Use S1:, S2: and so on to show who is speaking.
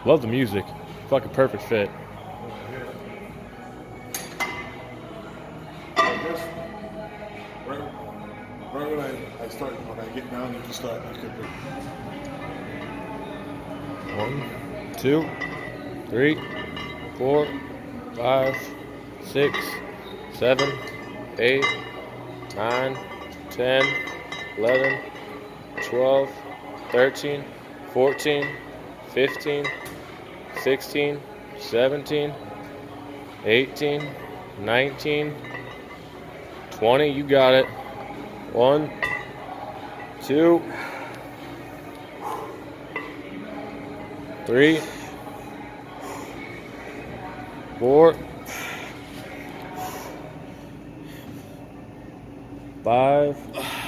S1: Love the music. Fucking perfect fit.
S2: I guess right when I get down, you can start. You could be.
S1: 1, 2, 3, 4, 5, 6, 7, 8, 9, 10, 11, 12, 13, 14, 15, 16, 17, 18, 19, 20. You got it. 1, 2, 3, 4, 5,